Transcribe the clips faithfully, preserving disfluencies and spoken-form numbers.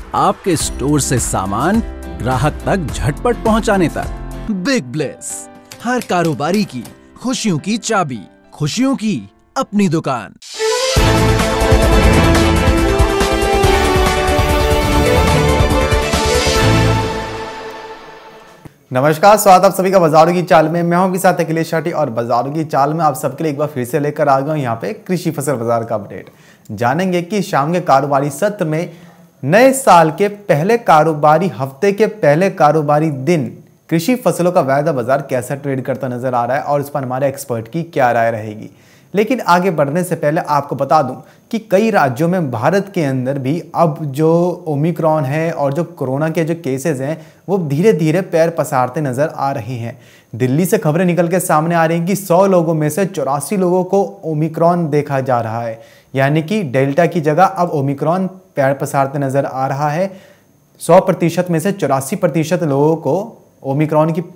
आपके स्टोर से सामान ग्राहक तक झटपट पहुंचाने तक। बिग ब्लेस, हर कारोबारी की खुशियों की चाबी, खुशियों की अपनी दुकान। नमस्कार, स्वागत आप सभी का बाजारों की चाल में। मैं हूं के साथ अखिलेश शाटी और बाजारों की चाल में आप सबके लिए एक बार फिर से लेकर आ गया हूं यहाँ पे कृषि फसल बाजार का अपडेट। जानेंगे कि शाम के कारोबारी सत्र में नए साल के पहले कारोबारी हफ्ते के पहले कारोबारी दिन कृषि फसलों का वायदा बाजार कैसा ट्रेड करता नजर आ रहा है और इस पर हमारे एक्सपर्ट की क्या राय रहेगी। लेकिन आगे बढ़ने से पहले आपको बता दूं कि कई राज्यों में भारत के अंदर भी अब जो ओमिक्रॉन है और जो कोरोना के जो केसेस हैं वो धीरे धीरे पैर पसारते नजर आ रहे हैं। दिल्ली से खबरें निकल के सामने आ रही हैं कि सौ लोगों में से चौरासी लोगों को ओमिक्रॉन देखा जा रहा है, यानी कि डेल्टा की जगह अब ओमिक्रॉन पैर पसारते नजर आ रहा है। सौ प्रतिशत में से चौरासी प्रतिशत लोगों को ओमिक्रॉन की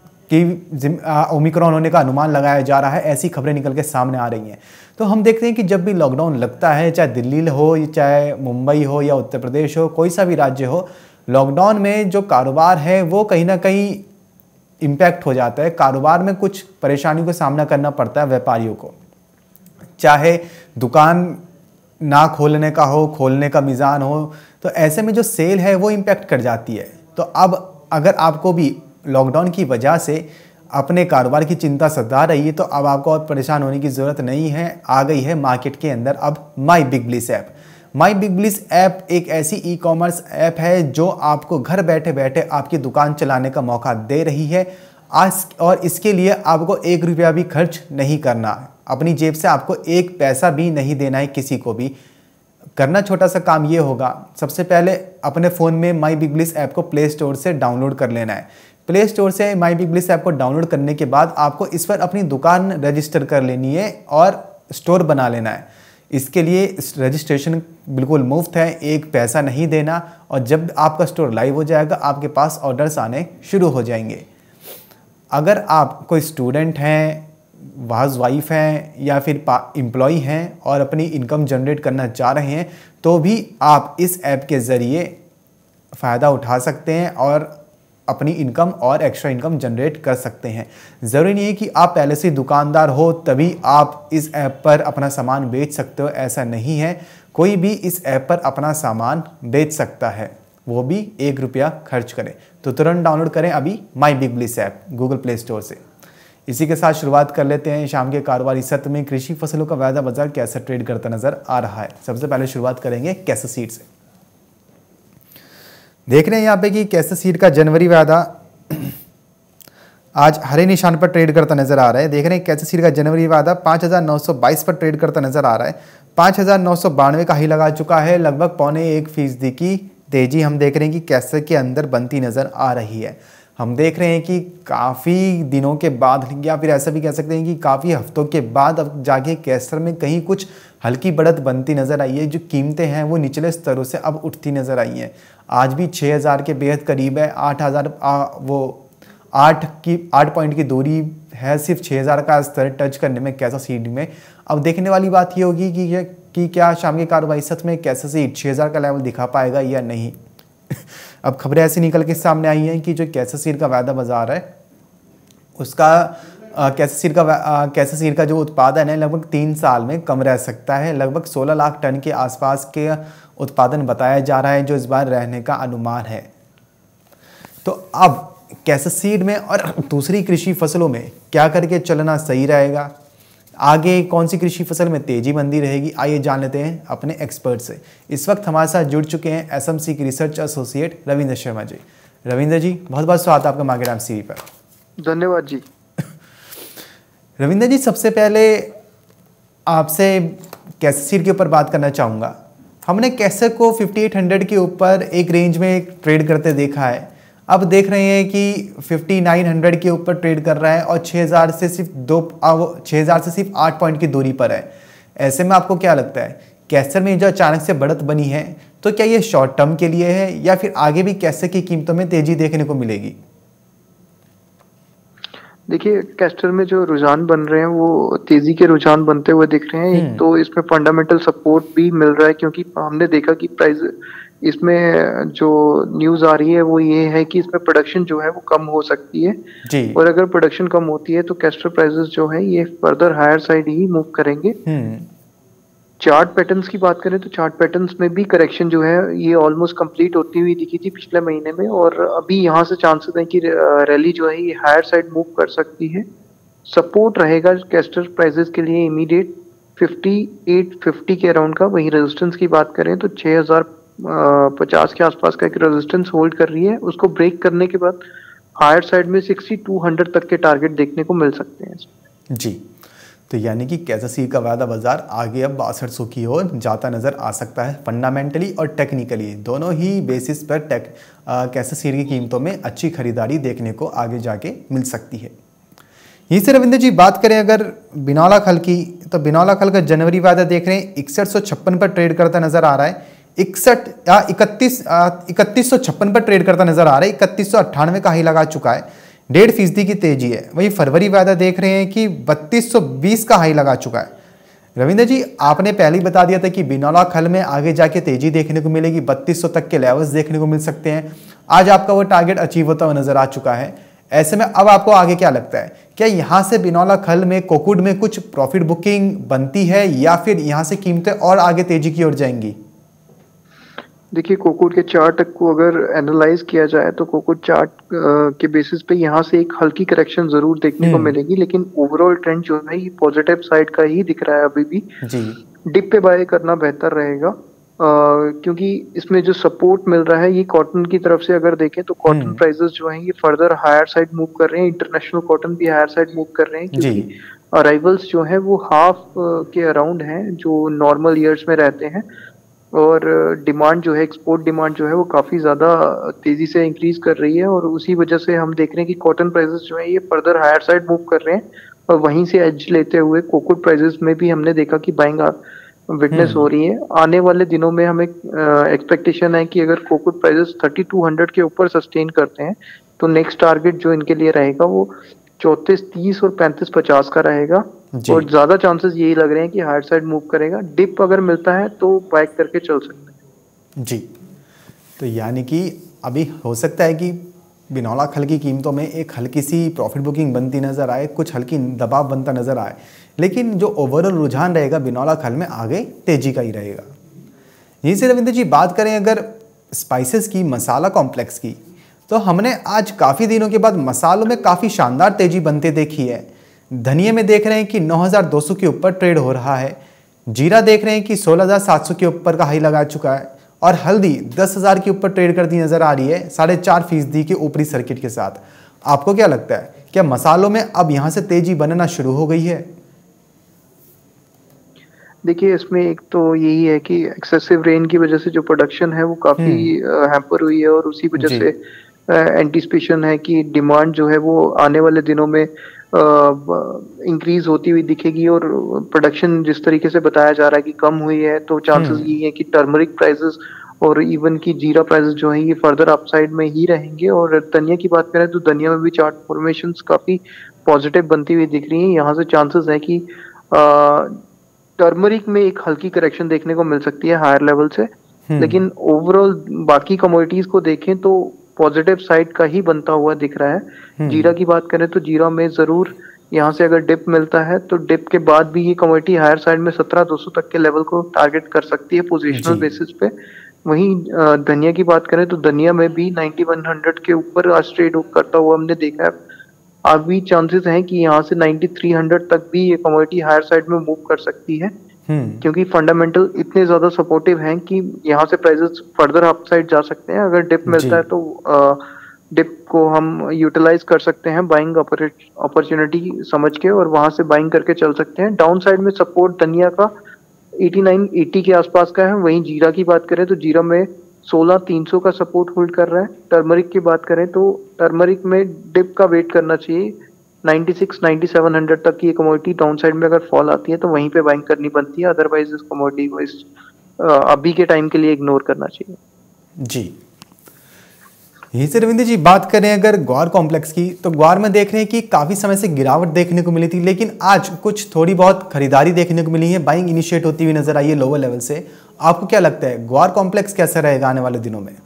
कि ओमिक्रॉन होने का अनुमान लगाया जा रहा है, ऐसी खबरें निकल के सामने आ रही हैं। तो हम देखते हैं कि जब भी लॉकडाउन लगता है, चाहे दिल्ली हो, चाहे मुंबई हो या उत्तर प्रदेश हो, कोई सा भी राज्य हो, लॉकडाउन में जो कारोबार है वो कहीं ना कहीं इम्पैक्ट हो जाता है। कारोबार में कुछ परेशानियों का सामना करना पड़ता है व्यापारियों को, चाहे दुकान ना खोलने का हो, खोलने का मिजान हो, तो ऐसे में जो सेल है वो इम्पैक्ट कर जाती है। तो अब अगर आपको भी लॉकडाउन की वजह से अपने कारोबार की चिंता सता रही है तो अब आपको और परेशान होने की ज़रूरत नहीं है। आ गई है मार्केट के अंदर अब my big bliss app. My big bliss app एक ऐसी ई कॉमर्स ऐप है जो आपको घर बैठे बैठे आपकी दुकान चलाने का मौका दे रही है आज, और इसके लिए आपको एक रुपया भी खर्च नहीं करना है। अपनी जेब से आपको एक पैसा भी नहीं देना है किसी को भी। करना छोटा सा काम ये होगा, सबसे पहले अपने फ़ोन में माई बिग ब्लिस ऐप को प्ले स्टोर से डाउनलोड कर लेना है। प्ले स्टोर से माई बिग ब्लिस ऐप को डाउनलोड करने के बाद आपको इस पर अपनी दुकान रजिस्टर कर लेनी है और स्टोर बना लेना है। इसके लिए रजिस्ट्रेशन बिल्कुल मुफ्त है, एक पैसा नहीं देना, और जब आपका स्टोर लाइव हो जाएगा आपके पास ऑर्डर्स आने शुरू हो जाएंगे। अगर आप कोई स्टूडेंट हैं, हाउस वाइफ हैं या फिर एम्प्लॉय हैं और अपनी इनकम जनरेट करना चाह रहे हैं तो भी आप इस ऐप के ज़रिए फ़ायदा उठा सकते हैं और अपनी इनकम और एक्स्ट्रा इनकम जनरेट कर सकते हैं। ज़रूरी नहीं है कि आप पहले से दुकानदार हो तभी आप इस ऐप पर अपना सामान बेच सकते हो, ऐसा नहीं है। कोई भी इस ऐप पर अपना सामान बेच सकता है, वो भी एक रुपया खर्च करें। तो तुरंत डाउनलोड करें अभी my big bliss app Google play store से। इसी के साथ शुरुआत कर लेते हैं शाम के कारोबारी सत्र में कृषि फसलों का वायदा बाजार कैसा ट्रेड करता नजर आ रहा है। सबसे पहले शुरुआत करेंगे कैसे सीड से। देख रहे हैं यहाँ पे कि कैसे सीड का जनवरी वायदा आज हरे निशान पर ट्रेड करता नजर आ रहा है। देख रहे हैं कैसे सीड का जनवरी वायदा पाँच हज़ार नौ सौ बाईस पर ट्रेड करता नजर आ रहा है। पाँच हज़ार नौ सौ बानवे का ही लगा चुका है, लगभग पौने एक फीसदी की तेजी हम देख रहे हैं कि कैसे के अंदर बनती नजर आ रही है। हम देख रहे हैं कि काफ़ी दिनों के बाद, या फिर ऐसा भी कह सकते हैं कि काफ़ी हफ्तों के बाद अब जाके कैसर में कहीं कुछ हल्की बढ़त बनती नज़र आई है। जो कीमतें हैं वो निचले स्तरों से अब उठती नज़र आई हैं। आज भी छः हज़ार के बेहद करीब है, आठ हज़ार वो आठ की आठ पॉइंट की दूरी है सिर्फ छः हज़ार का स्तर टच करने में कैसा सीड में। अब देखने वाली बात ये होगी कि, कि क्या शाम के कारोबारी सत्र में कैसा सीड छः हज़ार का लेवल दिखा पाएगा या नहीं। अब खबरें ऐसी निकल के सामने आई हैं कि जो कैसे सीड का वायदा बाजार है उसका कैसे सीड का कैसे सीड का जो उत्पादन है लगभग तीन साल में कम रह सकता है। लगभग सोलह लाख टन के आसपास के उत्पादन बताया जा रहा है जो इस बार रहने का अनुमान है। तो अब कैसे सीड में और दूसरी कृषि फसलों में क्या करके चलना सही रहेगा, आगे कौन सी कृषि फसल में तेजी मंदी रहेगी, आइए जान लेते हैं अपने एक्सपर्ट से। इस वक्त हमारे साथ जुड़ चुके हैं एसएमसी की रिसर्च एसोसिएट रविंद्र शर्मा जी। रविंद्र जी बहुत बहुत स्वागत आपका मार्केट टाइम्स टीवी पर। धन्यवाद जी। रविंद्र जी सबसे पहले आपसे कैसे सीड के ऊपर बात करना चाहूँगा। हमने कैसे को अट्ठावन सौ के ऊपर एक रेंज में ट्रेड करते देखा है, अब देख रहे हैं कि उनसठ सौ के ऊपर ट्रेड कर रहा है और छः हज़ार से सिर्फ दो छः हज़ार से सिर्फ आठ पॉइंट की दूरी पर है। ऐसे में आपको क्या लगता है कैसर में जो अचानक से बढ़त बनी है तो क्या ये शॉर्ट टर्म के लिए है या फिर आगे भी कैसर की कीमतों में तेजी देखने को मिलेगी? देखिए कैस्टर में जो रुझान बन रहे हैं वो तेजी के रुझान बनते हुए दिख रहे हैं। एक तो इसमें फंडामेंटल सपोर्ट भी मिल रहा है क्योंकि हमने देखा कि प्राइस इसमें जो न्यूज़ आ रही है वो ये है कि इसमें प्रोडक्शन जो है वो कम हो सकती है जी। और अगर प्रोडक्शन कम होती है तो कैस्टर प्राइसेस जो है ये फर्दर हायर साइड ही मूव करेंगे। हम्म चार्ट पैटर्न्स की बात करें तो चार्ट पैटर्न्स में भी करेक्शन जो है ये ऑलमोस्ट कंप्लीट होती हुई दिखी थी पिछले महीने में और अभी यहाँ से चांसेस हैं कि रैली जो है ये हायर साइड मूव कर सकती है। सपोर्ट रहेगा कैस्टर प्राइसेस के लिए इमीडिएट फिफ्टी एट फिफ्टी के अराउंड का। वहीं रेजिस्टेंस की बात करें तो छः हज़ार पचास के आसपास का एक रेजिस्टेंस होल्ड कर रही है। उसको ब्रेक करने के बाद हायर साइड में सिक्सटी टू हंड्रेड तक के टारगेट देखने को मिल सकते हैं। जी, तो यानी कि कैसा का वायदा बाजार आगे अब बासठ सौ की ओर जाता नजर आ सकता है। फंडामेंटली और टेक्निकली दोनों ही बेसिस पर टेक कैसा सीड की कीमतों में अच्छी खरीदारी देखने को आगे जाके मिल सकती है। यहीं से रविंद्र जी बात करें अगर बिनौला खल की, तो बिनौला खल का जनवरी वायदा देख रहे हैं इकसठ सौ छप्पन पर ट्रेड करता नजर आ रहा है। इकसठ या इकतीस इकतीस सौ छप्पन पर ट्रेड करता नजर आ रहा है। इकतीस सौ अट्ठानवे का हाई लगा चुका है, डेढ़ फीसदी की तेजी है। वही फरवरी वायदा देख रहे हैं कि बत्तीस सौ बीस का हाई लगा चुका है। रविंद्र जी, आपने पहले ही बता दिया था कि बिनौला खल में आगे जाके तेजी देखने को मिलेगी, बत्तीस सौ तक के लेवल्स देखने को मिल सकते हैं। आज आपका वो टारगेट अचीव होता हुआ नजर आ चुका है। ऐसे में अब आपको आगे क्या लगता है, क्या यहाँ से बिनौला खल में कोकुड में कुछ प्रॉफिट बुकिंग बनती है या फिर यहाँ से कीमतें और आगे तेजी की ओर जाएंगी? देखिए, कोकुड के चार्ट को अगर एनालाइज किया जाए तो कोकुड चार्ट के बेसिस पे यहाँ से एक हल्की करेक्शन जरूर देखने को मिलेगी, लेकिन ओवरऑल ट्रेंड जो है ये पॉजिटिव साइड का ही दिख रहा है अभी भी। जी। डिप पे बाय करना बेहतर रहेगा uh, क्योंकि इसमें जो सपोर्ट मिल रहा है ये कॉटन की तरफ से अगर देखें तो कॉटन प्राइसेस जो हैं ये फर्दर हायर साइड मूव कर रहे हैं। इंटरनेशनल कॉटन भी हायर साइड मूव कर रहे हैं क्योंकि अराइवल्स जो है वो हाफ के अराउंड हैं जो नॉर्मल ईयर्स में रहते हैं और डिमांड जो है एक्सपोर्ट डिमांड जो है वो काफ़ी ज़्यादा तेज़ी से इंक्रीज कर रही है और उसी वजह से हम देख रहे हैं कि कॉटन प्राइसेस जो है ये फर्दर हायर साइड मूव कर रहे हैं और वहीं से एज लेते हुए कोकुड प्राइसेस में भी हमने देखा कि बाइंग विटनेस हो रही है। आने वाले दिनों में हमें एक्सपेक्टेशन है कि अगर कोकुड प्राइसेस थर्टी टू हंड्रेड के ऊपर सस्टेन करते हैं तो नेक्स्ट टारगेट जो इनके लिए रहेगा वो चौंतीस तीस और पैंतीस पचास का रहेगा और ज्यादा चांसेस यही लग रहे हैं कि हायर साइड मूव करेगा। डिप अगर मिलता है तो बाइक करके चल सकते हैं। जी, तो यानी कि अभी हो सकता है कि बिनौला खल की कीमतों में एक हल्की सी प्रॉफिट बुकिंग बनती नजर आए, कुछ हल्की दबाव बनता नजर आए, लेकिन जो ओवरऑल रुझान रहेगा बिनौला खल में आगे तेजी का ही रहेगा। यहीं से रविंद्र जी बात करें अगर स्पाइसेस की, मसाला कॉम्प्लेक्स की, तो हमने आज काफ़ी दिनों के बाद मसालों में काफ़ी शानदार तेजी बनते देखी है। धनिये में देख रहे हैं कि नौ हज़ार दो सौ के ऊपर ट्रेड हो रहा है। जीरा देख रहे हैं कि सोलह हज़ार सात सौ के ऊपर का हाई लगा चुका है और हल्दी दस हज़ार के ऊपर ट्रेड करती नजर आ रही है, साढ़े चार फीसदी के ऊपरी सर्किट के साथ। आपको क्या लगता है, क्या मसालों में अब यहाँ से तेजी बनना शुरू हो गई है? देखिए, इसमें एक तो यही है कि एक्सेसिव रेन की वजह से जो प्रोडक्शन है वो काफ़ी हैम्पर हुई है और उसी वजह से एंटीसिपेशन है कि डिमांड जो है वो आने वाले दिनों में इंक्रीज होती हुई दिखेगी और प्रोडक्शन जिस तरीके से बताया जा रहा है कि कम हुई है तो चांसेस ये है कि टर्मरिक प्राइसेस और इवन की जीरा प्राइसेस जो है ये फर्दर अपसाइड में ही रहेंगे। और धनिया की बात करें तो धनिया में भी चार्ट फॉर्मेशंस काफ़ी पॉजिटिव बनती हुई दिख रही हैं। यहाँ से चांसेस है कि टर्मरिक में एक हल्की करेक्शन देखने को मिल सकती है हायर लेवल से, लेकिन ओवरऑल बाकी कमोडिटीज को देखें तो पॉजिटिव साइड का ही बनता हुआ दिख रहा है। जीरा की बात करें तो जीरा में जरूर यहाँ से अगर डिप मिलता है तो डिप के बाद भी ये कमोडिटी हायर साइड में सत्रह दो सौ तक के लेवल को टारगेट कर सकती है पोजिशनल बेसिस पे। वहीं धनिया की बात करें तो धनिया में भी नाइन्टी वन हंड्रेड के ऊपर आज ट्रेड करता हुआ हमने देखा है। अभी चांसेस हैं कि यहाँ से नाइन्टी थ्री हंड्रेड तक भी ये कमोडिटी हायर साइड में मूव कर सकती है क्योंकि फंडामेंटल इतने ज्यादा सपोर्टिव हैं कि यहाँ से प्राइसेस फर्दर अपसाइड जा सकते हैं। अगर डिप मिलता है तो डिप को हम यूटिलाइज कर सकते हैं बाइंग अपॉर्चुनिटी समझ के और वहां से बाइंग करके चल सकते हैं। डाउन साइड में सपोर्ट धनिया का एटी नाइन एटी के आसपास का है। वहीं जीरा की बात करें तो जीरा में सोलह तीन सौ का सपोर्ट होल्ड कर रहा है। टर्मरिक की बात करें तो टर्मरिक में डिप का वेट करना चाहिए, ninety six ninety seven hundred तक की ये कमोडिटी डाउन साइड में अगर फॉल आती है तो वहीं पे बाइंग करनी बनती है, अदरवाइज इस कमोडिटी को इस अभी के टाइम के लिए इग्नोर करना चाहिए। जी, यही से रविंद्र जी बात करें अगर ग्वार कॉम्प्लेक्स की, तो ग्वार में देख रहे हैं कि काफ़ी समय से गिरावट देखने को मिली थी, लेकिन आज कुछ थोड़ी बहुत खरीदारी देखने को मिली है, बाइंग इनिशिएट होती हुई नजर आई है लोअर लेवल से। आपको क्या लगता है ग्वार कॉम्प्लेक्स कैसा रहेगा आने वाले दिनों में?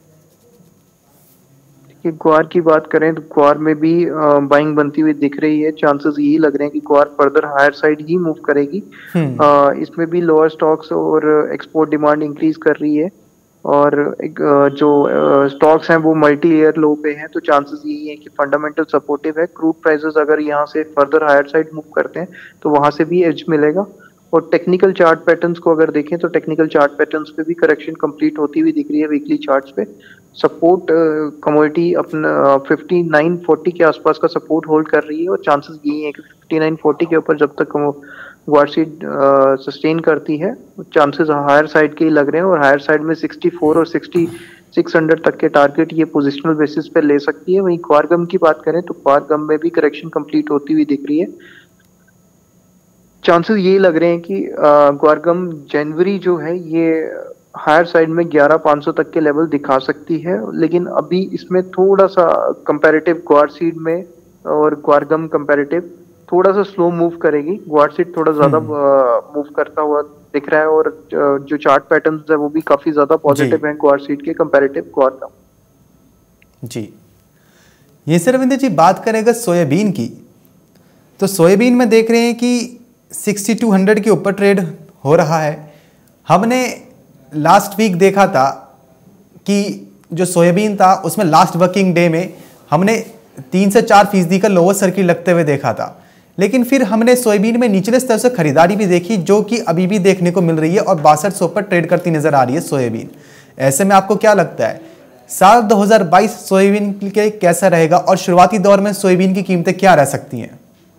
कि ग्वार की बात करें तो ग्वार में भी बाइंग बनती हुई दिख रही है। चांसेस यही लग रहे हैं कि ग्वार फर्दर हायर साइड ही मूव करेगी। आ, इसमें भी लोअर स्टॉक्स और एक्सपोर्ट डिमांड इंक्रीज कर रही है, और एक, जो स्टॉक्स हैं वो मल्टी ईयर लो पे हैं, तो चांसेस यही है कि फंडामेंटल सपोर्टिव है। क्रूड प्राइसेस अगर यहाँ से फर्दर हायर साइड मूव करते हैं तो वहां से भी एज मिलेगा। और टेक्निकल चार्ट पैटर्न्स को अगर देखें तो टेक्निकल चार्ट पैटर्न्स पे भी करेक्शन कंप्लीट होती हुई दिख रही है वीकली चार्ट्स पे। सपोर्ट कमोडिटी अपना फिफ्टी नाइन फोर्टी के आसपास का सपोर्ट होल्ड कर रही है, और चांसेस यही है कि फिफ्टी नाइन फोर्टी के ऊपर जब तक ग्वार सीड सस्टेन करती है, चांसेस हायर साइड के ही लग रहे हैं। और हायर साइड में सिक्सटी फोर और सिक्सटी सिक्स हंड्रेड तक के टारगेट ये पोजिशनल बेसिस पे ले सकती है। वहीं क्वारगम की बात करें तो क्वारगम में भी करेक्शन कंप्लीट होती हुई दिख रही है। चांसेस यही लग रहे हैं कि क्वारगम जनवरी जो है ये हायर साइड में ग्यारह पाँच सौ तक के लेवल दिखा सकती है, लेकिन अभी इसमें थोड़ा सा कंपैरेटिव ग्वार सीड में और क्वारगम कंपैरेटिव थोड़ा सा स्लो मूव करेगी। ग्वार सीड थोड़ा ज्यादा मूव करता हुआ दिख रहा है, और जो चार्ट पैटर्न्स है वो भी काफी ज्यादा पॉजिटिव हैं ग्वार सीड के कंपैरेटिव क्वारगम। जी, ये सर रविंद्र जी बात करें अगर सोयाबीन की, तो सोयाबीन में देख रहे हैं कि सिक्सटी टू हंड्रेड के ऊपर ट्रेड हो रहा है। हमने लास्ट वीक देखा था कि जो सोयाबीन था उसमें लास्ट वर्किंग डे में हमने तीन से चार फीसदी का लोअर सर्किट लगते हुए देखा था, लेकिन फिर हमने सोयाबीन में निचले स्तर से खरीदारी भी देखी जो कि अभी भी देखने को मिल रही है, और बासठ सौ पर ट्रेड करती नजर आ रही है सोयाबीन। ऐसे में आपको क्या लगता है साल दो हज़ार बाईस सोयाबीन के कैसा रहेगा, और शुरुआती दौर में सोयाबीन की कीमतें क्या रह सकती हैं?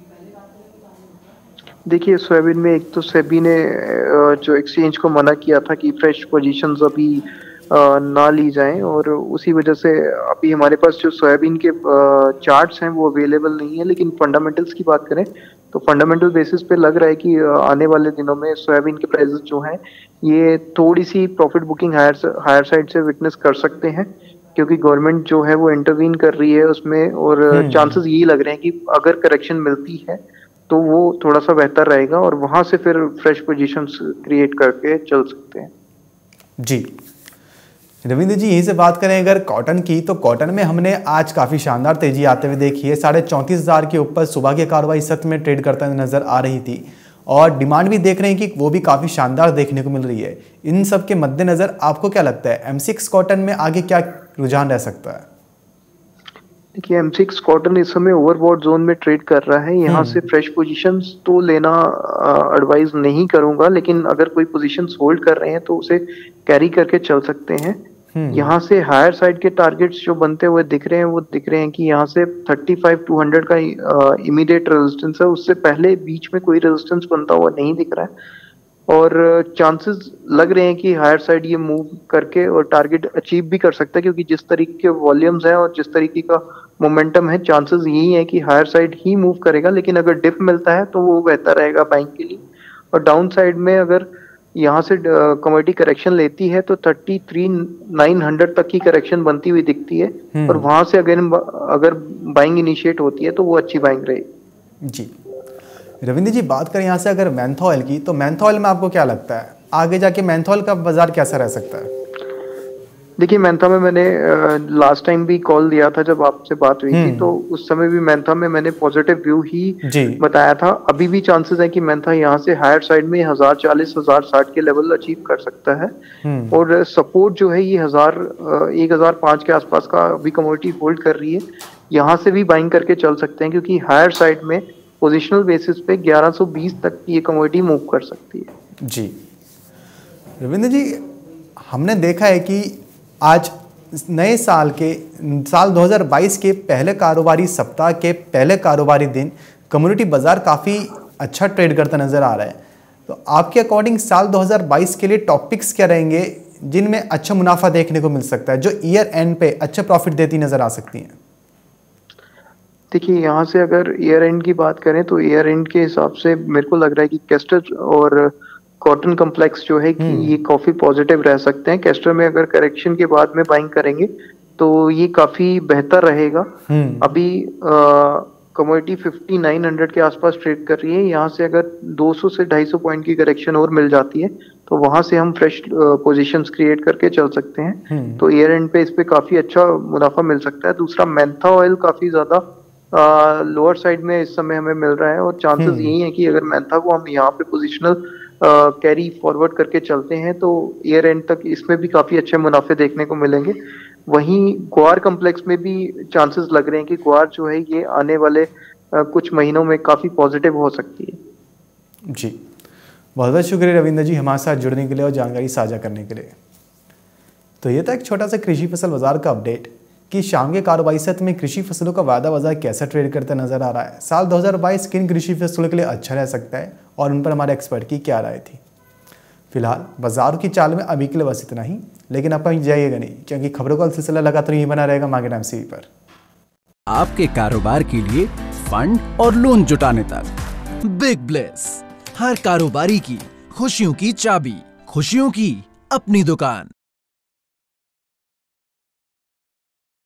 देखिए, सोयाबीन में एक तो सेबी ने जो एक्सचेंज को मना किया था कि फ्रेश पोजीशंस अभी ना ली जाएं, और उसी वजह से अभी हमारे पास जो सोयाबीन के चार्ट्स हैं वो अवेलेबल नहीं है। लेकिन फंडामेंटल्स की बात करें तो फंडामेंटल बेसिस पे लग रहा है कि आने वाले दिनों में सोयाबीन के प्राइसेस जो हैं ये थोड़ी सी profit booking higher higher side से विटनेस कर सकते हैं, क्योंकि गवर्नमेंट जो है वो इंटरवीन कर रही है उसमें, और चांसेस यही लग रहे हैं कि अगर करेक्शन मिलती है तो वो थोड़ा सा बेहतर रहेगा, और वहां से फिर फ्रेश पोजीशंस क्रिएट करके चल सकते हैं। जी रविंद्र जी, यहीं से बात करें अगर कॉटन की, तो कॉटन में हमने आज काफ़ी शानदार तेजी आते हुए देखी है। साढ़े चौंतीस हज़ार के ऊपर सुबह की कार्रवाई सत्र में ट्रेड करता नजर आ रही थी, और डिमांड भी देख रहे हैं कि वो भी काफ़ी शानदार देखने को मिल रही है। इन सब के मद्देनजर आपको क्या लगता है एम सिक्स कॉटन में आगे क्या रुझान रह सकता है? देखिए, एम सिक्स कॉटन इस समय ओवरबॉट जोन में ट्रेड कर रहा है। यहाँ से फ्रेश पोजीशंस तो लेना एडवाइज नहीं करूंगा, लेकिन अगर कोई पोजीशंस होल्ड कर रहे हैं तो उसे कैरी करके चल सकते हैं। यहाँ से हायर साइड के टारगेट्स जो बनते हुए दिख रहे हैं वो दिख रहे हैं कि यहाँ से थर्टी फाइव टू हंड्रेड का इमीडिएट रेजिस्टेंस है, उससे पहले बीच में कोई रेजिस्टेंस बनता हुआ नहीं दिख रहा है, और चांसेस लग रहे हैं कि हायर साइड ये मूव करके और टारगेट अचीव भी कर सकता है, क्योंकि जिस तरीके के वॉल्यूम्स हैं और जिस तरीके का मोमेंटम है, चांसेस यही है कि हायर साइड ही मूव करेगा। लेकिन अगर डिप मिलता है तो वो बेहतर रहेगा बैंक के लिए। और डाउन साइड में अगर यहाँ से कमोडिटी करेक्शन लेती है तो थर्टी थ्री नाइन हंड्रेड तक की करेक्शन बनती हुई दिखती है, और वहां से अगर अगर बाइंग इनिशिएट होती है तो वो अच्छी बाइंग रहेगी। जी रविंद्र जी, बात करें यहाँ से अगर मैंथॉयल की, तो मैंथॉयल में आपको क्या लगता है आगे जाके मैंथॉयल का बाजार कैसा रह सकता है? देखिए, मैंथा में मैंने लास्ट टाइम भी कॉल दिया था जब आपसे बात हुई थी, तो उस समय भी मैंथा में मैंने पॉजिटिव व्यू ही बताया था। अभी भी चांसेस है कि मैंथा यहाँ से हायर साइड में हजार चालीस हजार साठ के लेवल अचीव कर सकता है, और सपोर्ट जो है ये हजार एक हजार पांच के आसपास का अभी कमोडिटी होल्ड कर रही है। यहाँ से भी बाइंग करके चल सकते हैं, क्योंकि हायर साइड में पोजिशनल बेसिस पे ग्यारह सौ बीस तक की ये कमोडिटी मूव कर सकती है। जी रविंद्र जी, हमने देखा है कि आज नए साल के साल दो हज़ार बाईस के पहले कारोबारी सप्ताह के पहले कारोबारी दिन कम्युनिटी बाजार काफ़ी अच्छा ट्रेड करता नज़र आ रहा है। तो आपके अकॉर्डिंग साल दो हज़ार बाईस के लिए टॉपिक्स क्या रहेंगे जिनमें अच्छा मुनाफा देखने को मिल सकता है, जो ईयर एंड पे अच्छा प्रॉफिट देती नज़र आ सकती हैं? देखिए, यहाँ से अगर ईयर एंड की बात करें तो ईयर एंड के हिसाब से मेरे को लग रहा है कि कैस्टर और कॉटन कम्प्लेक्स जो है कि ये काफी पॉजिटिव रह सकते हैं। कैस्टर में अगर करेक्शन के बाद में बाइंग करेंगे तो ये काफी बेहतर रहेगा। हम्म अभी कमोडिटी फिफ्टी नाइन हंड्रेड के आसपास ट्रेड कर रही है, यहाँ से अगर दो सौ से ढाई सौ पॉइंट की करेक्शन और मिल जाती है तो वहां से हम फ्रेश पोजीशंस क्रिएट करके चल सकते हैं। हम्म तो ईयर एंड पे इस पे काफी अच्छा मुनाफा मिल सकता है। दूसरा, मेंथा ऑयल काफी ज्यादा लोअर साइड में इस समय हमें मिल रहा है और चांसेस हम्म यही है कि अगर मेंथा को हम यहाँ पे पोजिशनल कैरी फॉरवर्ड करके चलते हैं तो ईयर एंड तक इसमें भी काफी अच्छे मुनाफे देखने को मिलेंगे। वहीं ग्वार कम्प्लेक्स में भी चांसेस लग रहे हैं कि ग्वार जो है ये आने वाले अ, कुछ महीनों में काफी पॉजिटिव हो सकती है। जी, बहुत बहुत शुक्रिया रविंद्र जी हमारे साथ जुड़ने के लिए और जानकारी साझा करने के लिए। तो ये था एक छोटा सा कृषि फसल बाजार का अपडेट कि शाम के कारोबारी सत्र में कृषि फसलों का वायदा बाजार कैसा ट्रेड करता नजर आ रहा है। साल दो हज़ार बाईस किन कृषि फसलों के लिए अच्छा रह सकता है और उन पर हमारे एक्सपर्ट की क्या राय थी। फिलहाल बाजार की चाल में अभी के लिए बस इतना ही, लेकिन आप कहीं जाइएगा नहीं क्योंकि खबरों का सिलसिला लगातार यही बना रहेगा मार्केट एमसीवी पर। आपके कारोबार के लिए फंड और लोन जुटाने तक बिग ब्लेस, हर कारोबारी की खुशियों की चाबी, खुशियों की अपनी दुकान।